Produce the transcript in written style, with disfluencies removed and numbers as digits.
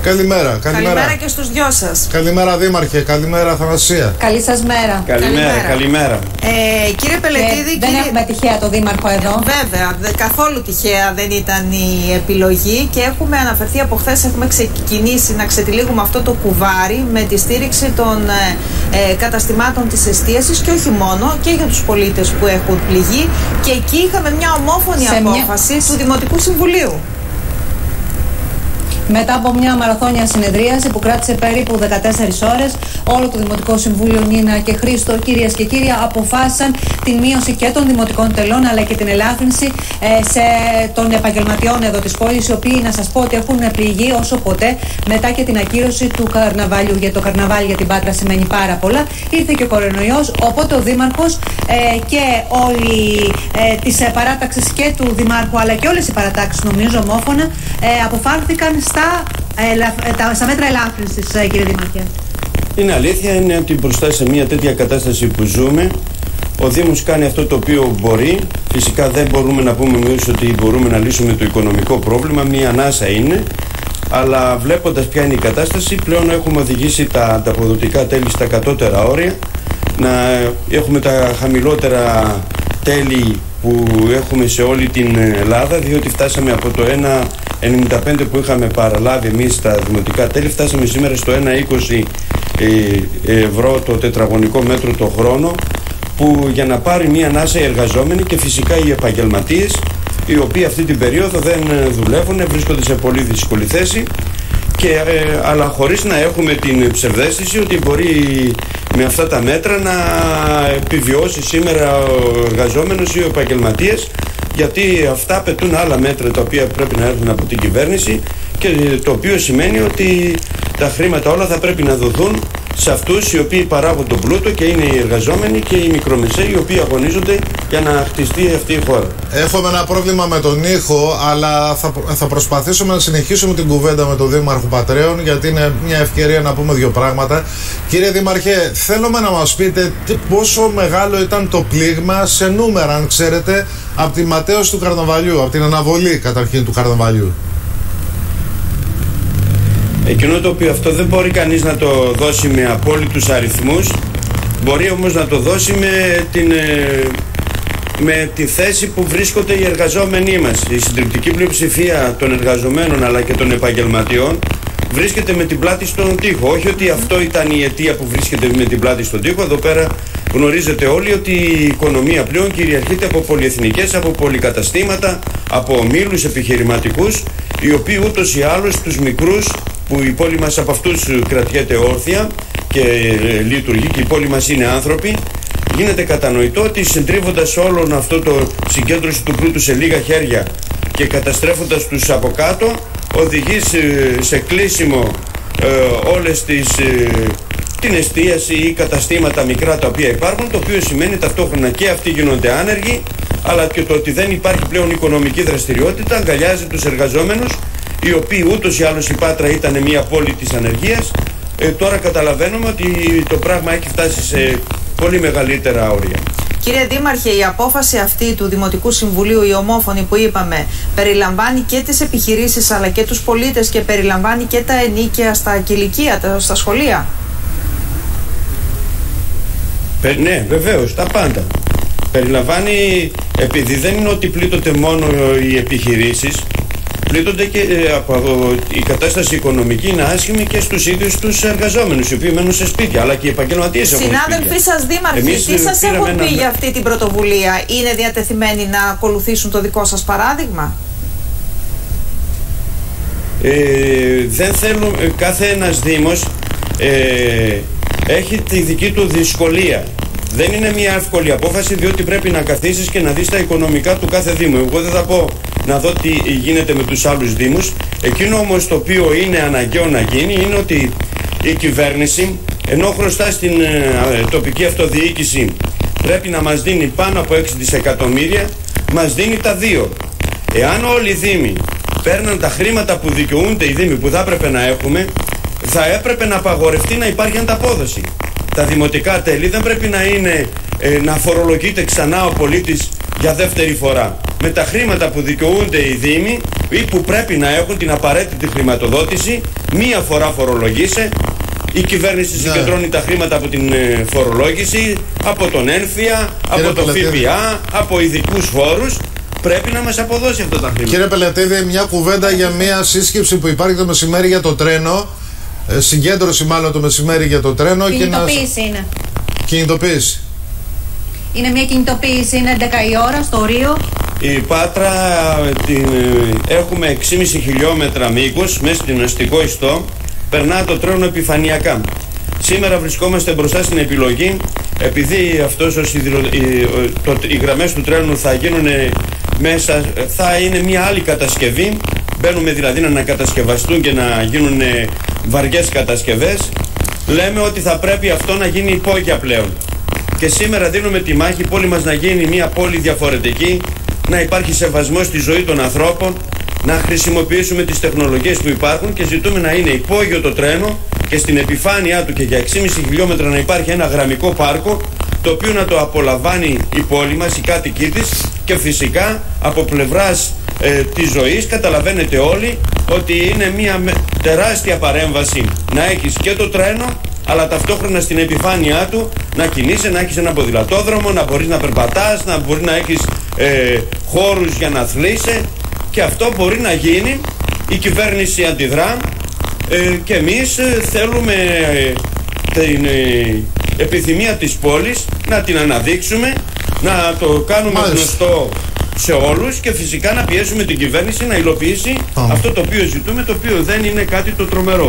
Καλημέρα. Καλημέρα και στους δυο σας. Καλημέρα Δήμαρχε, καλημέρα Αθανασία. Καλή σας μέρα. Καλημέρα. Κύριε Πελετίδη, δεν έχουμε τυχαία το Δήμαρχο εδώ. Βέβαια, καθόλου τυχαία δεν ήταν η επιλογή και έχουμε αναφερθεί από χθες, έχουμε ξεκινήσει να ξετυλίγουμε αυτό το κουβάρι με τη στήριξη των καταστημάτων της εστίασης και όχι μόνο, και για τους πολίτες που έχουν πληγεί, και εκεί είχαμε μια ομόφωνη απόφαση του Δημοτικού Συμβουλίου. Μετά από μια μαραθώνια συνεδρίαση που κράτησε περίπου 14 ώρες, όλο το Δημοτικό Συμβούλιο, Νίνα και Χρήστο, κυρίες και κύριοι, αποφάσισαν την μείωση και των δημοτικών τελών αλλά και την ελάφρυνση των επαγγελματιών εδώ της πόλης, οι οποίοι, να σας πω, ότι έχουν πληγεί όσο ποτέ μετά και την ακύρωση του καρναβαλιού. Γιατί το καρναβάλι για την Πάτρα σημαίνει πάρα πολλά. Ήρθε και ο κορονοϊός, οπότε ο Δήμαρχος και όλοι της παράταξης και του Δημάρχου, αλλά και όλες οι παρατάξεις, νομίζω ομόφωνα, αποφάνθηκαν στα μέτρα ελάφρυνσης, κύριε Δήμαρχε. Είναι αλήθεια, είναι ότι μπροστά σε μια τέτοια κατάσταση που ζούμε, ο Δήμος κάνει αυτό το οποίο μπορεί. Φυσικά δεν μπορούμε να πούμε εμείς ότι μπορούμε να λύσουμε το οικονομικό πρόβλημα, μια ανάσα είναι. Αλλά βλέποντας ποια είναι η κατάσταση, πλέον έχουμε οδηγήσει τα ανταποδοτικά τέλη στα κατώτερα όρια, να έχουμε τα χαμηλότερα τέλη που έχουμε σε όλη την Ελλάδα, διότι φτάσαμε από το 1,95 που είχαμε παραλάβει εμείς τα δημοτικά τέλη, φτάσαμε σήμερα στο 1,20 ευρώ το τετραγωνικό μέτρο το χρόνο, που για να πάρει μία ανάσα οι εργαζόμενοι και φυσικά οι επαγγελματίες, οι οποίοι αυτή την περίοδο δεν δουλεύουν, βρίσκονται σε πολύ δύσκολη θέση, αλλά χωρίς να έχουμε την ψευδαίσθηση ότι μπορεί με αυτά τα μέτρα να επιβιώσει σήμερα ο εργαζόμενος ή ο επαγγελματίες, γιατί αυτά απαιτούν άλλα μέτρα τα οποία πρέπει να έρθουν από την κυβέρνηση, και το οποίο σημαίνει ότι τα χρήματα όλα θα πρέπει να δοθούν σε αυτούς οι οποίοι παράγουν τον πλούτο, και είναι οι εργαζόμενοι και οι μικρομεσαίοι, οι οποίοι αγωνίζονται για να χτιστεί αυτή η χώρα. Έχουμε ένα πρόβλημα με τον ήχο, αλλά θα προσπαθήσουμε να συνεχίσουμε την κουβέντα με τον Δήμαρχο Πατρέων, γιατί είναι μια ευκαιρία να πούμε δύο πράγματα. Κύριε Δήμαρχε, θέλουμε να μας πείτε πόσο μεγάλο ήταν το πλήγμα σε νούμερα, αν ξέρετε, από τη ματέωση του καρναβαλιού, από την αναβολή καταρχήν του καρναβαλιού. Εκείνο το οποίο αυτό δεν μπορεί κανείς να το δώσει με απόλυτους αριθμούς, μπορεί όμως να το δώσει με τη θέση που βρίσκονται οι εργαζόμενοι μας. Η συντριπτική πλειοψηφία των εργαζομένων αλλά και των επαγγελματιών βρίσκεται με την πλάτη στον τοίχο. Όχι ότι αυτό ήταν η αιτία που βρίσκεται με την πλάτη στον τοίχο. Εδώ πέρα γνωρίζετε όλοι ότι η οικονομία πλέον κυριαρχείται από πολυεθνικές, από πολυκαταστήματα, από ομίλους επιχειρηματικούς, οι οποίοι ούτως ή άλλως τους μικρούς, που η πόλη μας από αυτούς κρατιέται όρθια και λειτουργεί, και η πόλη μας είναι άνθρωποι, γίνεται κατανοητό ότι συντρίβοντας όλον αυτό το συγκέντρωση του πλούτου σε λίγα χέρια και καταστρέφοντας τους από κάτω, οδηγεί σε κλείσιμο όλες την εστίαση ή καταστήματα μικρά τα οποία υπάρχουν, το οποίο σημαίνει ταυτόχρονα και αυτοί γίνονται άνεργοι, αλλά και το ότι δεν υπάρχει πλέον οικονομική δραστηριότητα αγκαλιάζει τους εργαζόμενους, οι οποίοι ούτως ή άλλως η Πάτρα ήταν μια πόλη της ανεργίας. Τώρα καταλαβαίνουμε ότι το πράγμα έχει φτάσει σε πολύ μεγαλύτερα όρια. Κύριε Δήμαρχε, η απόφαση αυτή του Δημοτικού Συμβουλίου, η ομόφωνη που είπαμε, περιλαμβάνει και τις επιχειρήσεις αλλά και τους πολίτες, και περιλαμβάνει και τα ενίκαια στα κηλικεία, στα σχολεία. Ναι, βεβαίως, τα πάντα. Περιλαμβάνει, επειδή δεν είναι ότι πλήττονται μόνο οι επιχειρήσεις, πλήττονται και η κατάσταση οικονομική είναι άσχημη και στους ίδιους τους εργαζόμενους, οι οποίοι μένουν σε σπίτια, αλλά και οι επαγγελματίες έχουν σπίτια. Συνάδελφοι σας Δήμαρχοι, τι σας έχουν πει για αυτή την πρωτοβουλία? Είναι διατεθειμένοι να ακολουθήσουν το δικό σας παράδειγμα? Δεν θέλω, κάθε ένας Δήμος έχει τη δική του δυσκολία. Δεν είναι μια εύκολη απόφαση, διότι πρέπει να καθίσεις και να δεις τα οικονομικά του κάθε Δήμου. Εγώ δεν θα πω να δω τι γίνεται με τους άλλους Δήμους. Εκείνο όμως το οποίο είναι αναγκαίο να γίνει είναι ότι η κυβέρνηση, ενώ χρωστά στην τοπική αυτοδιοίκηση πρέπει να μας δίνει πάνω από 6 δισεκατομμύρια, μας δίνει τα 2. Εάν όλοι οι Δήμοι παίρναν τα χρήματα που δικαιούνται οι Δήμοι που θα έπρεπε να έχουμε, θα έπρεπε να απαγορευτεί να υπάρχει ανταπόδοση. Τα δημοτικά τέλη δεν πρέπει να είναι να φορολογείται ξανά ο πολίτης για δεύτερη φορά. Με τα χρήματα που δικαιούνται οι Δήμοι ή που πρέπει να έχουν την απαραίτητη χρηματοδότηση. Μία φορά φορολογήσε. Η κυβέρνηση συγκεντρώνει τα χρήματα από την φορολόγηση, από τον έμφυα, από το ΦΠΑ, από ειδικούς φόρους. Πρέπει να μας αποδώσει αυτά τα χρήματα. Κύριε Πελετίδη, μια κουβέντα για μια σύσκεψη που υπάρχει το μεσημέρι για το τρένο. Συγκέντρωση μάλλον το μεσημέρι για το τρένο. Κινητοποίηση είναι. Κινητοποίηση. Είναι μια κινητοποίηση, είναι 11 η ώρα στο Ρίο. Η Πάτρα έχουμε 6,5 χιλιόμετρα μήκος μέσα στην αστικό ιστό. Περνά το τρένο επιφανειακά. Σήμερα βρισκόμαστε μπροστά στην επιλογή, επειδή οι γραμμές του τρένου θα γίνουν μέσα, θα είναι μια άλλη κατασκευή. Μπαίνουμε δηλαδή να ανακατασκευαστούν και να γίνουν βαριές κατασκευές. Λέμε ότι θα πρέπει αυτό να γίνει υπόγεια πλέον. Και σήμερα δίνουμε τη μάχη η πόλη μας να γίνει μια πόλη διαφορετική, να υπάρχει σεβασμός στη ζωή των ανθρώπων, να χρησιμοποιήσουμε τις τεχνολογίες που υπάρχουν και ζητούμε να είναι υπόγειο το τρένο και στην επιφάνειά του και για 6,5 χιλιόμετρα να υπάρχει ένα γραμμικό πάρκο, το οποίο να το απολαμβάνει η πόλη μας, οι κάτοικοι της, και φυσικά από πλευράς της ζωής καταλαβαίνετε όλοι ότι είναι μια τεράστια παρέμβαση να έχεις και το τρένο, αλλά ταυτόχρονα στην επιφάνειά του να κινείσαι, να έχεις ένα ποδηλατόδρομο, να μπορείς να περπατάς, να μπορεί να έχεις χώρους για να αθλείσαι, και αυτό μπορεί να γίνει. Η κυβέρνηση αντιδρά και εμείς θέλουμε την επιθυμία της πόλης να την αναδείξουμε, να το κάνουμε γνωστό σε όλους και φυσικά να πιέσουμε την κυβέρνηση να υλοποιήσει αυτό το οποίο ζητούμε, το οποίο δεν είναι κάτι το τρομερό.